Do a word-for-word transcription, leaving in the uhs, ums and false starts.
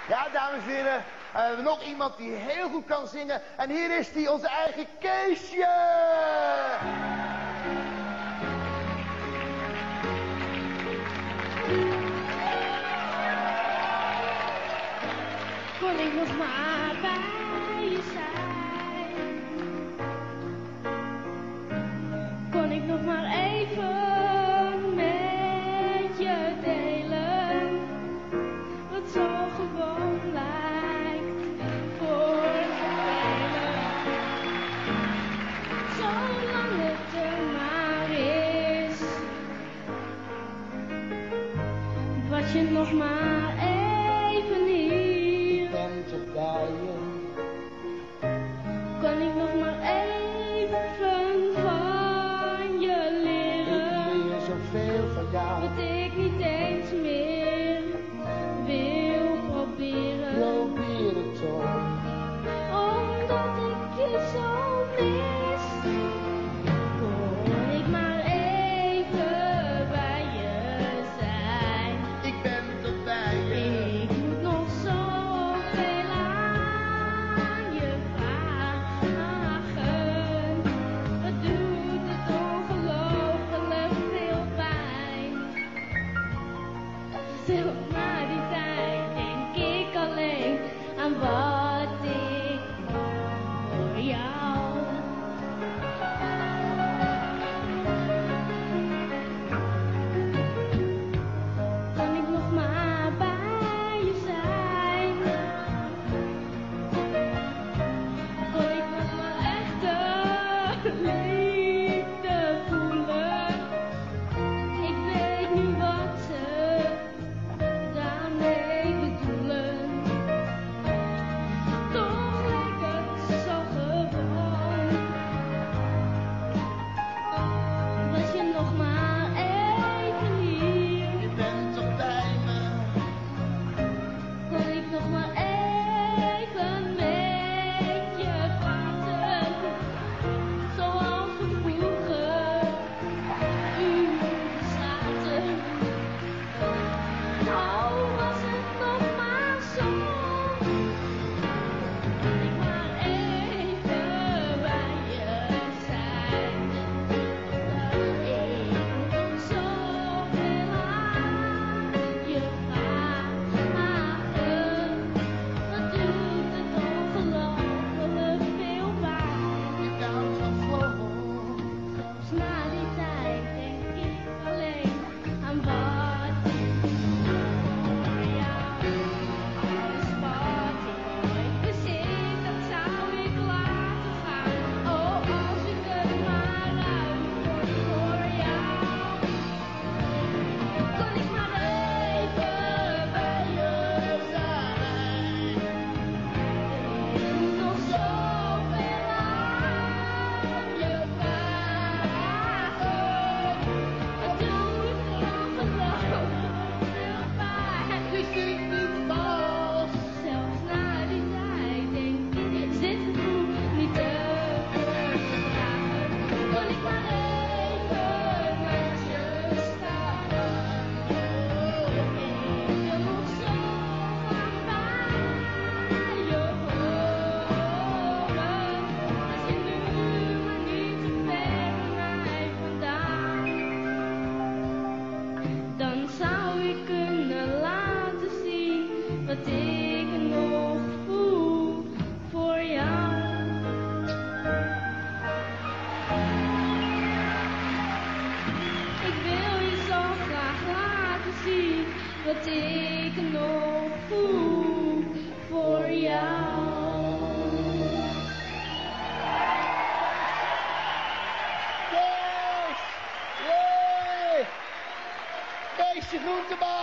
Ja, dames en heren, we hebben nog iemand die heel goed kan zingen. En hier is hij, onze eigen Keesje! Kon ik nog maar bij je zijn? Kon ik nog maar even met je delen? Wat zo gewoon lijkt voor velen. Zolang het er maar is. Was je nog maar even hier? Ben toch bij je? Kon ik nog maar even van je leren? Ik leer zoveel van jou. Wat ik niet eens meer wil proberen. Probeer het toch. Omdat ik je zo mis. Kon ik maar even bij je zijn. Ik ben toch bij je. Ik moet nog zoveel aan je vragen. Het doet het ongelooflijk veel pijn. Stil na die tijd denk ik alleen aan wat ik voor jou. Kan ik nog maar bij je zijn? Kon ik nog maar echte liefde voelen? Ik weet nu wat ze daarmee bedoelen. Toch lijkt het zo gewoon. Was je nog maar even hier? Je bent toch bij me. Kon ik nog maar even met je praten, zoals we vroeger uren zaten. Oh, was het nog maar zo. Kon ik maar even bij je zijn. Ik moet nog zoveel aan je vragen. Wat doet het ongelooflijk veel pijn. Ik hou van vogel. Dus na die tijd denk ik alleen aan wat ik voor jou. Alles wat ik ooit bezit, dat zou ik laten gaan. Oh, als ik het maar uitgooi voor jou. Kon ik maar even bij je zijn. Ik moet nog zoveel aan je vragen. Het doet ongelooflijk veel pijn. Ik zit niet vast. Zelfs na die tijd denk ik, zit het goed niet te verdragen. Kon ik maar even met je staan. Ik wil nog zo graag bij je horen. Als je nu maar niet zo ver van mij vandaan. Dan zou ik kunnen laten zien wat ik nog voel voor jou. Ik wil je zo graag laten zien wat ik nog voel voor jou. Kees! Yay! Keesje Groenteman!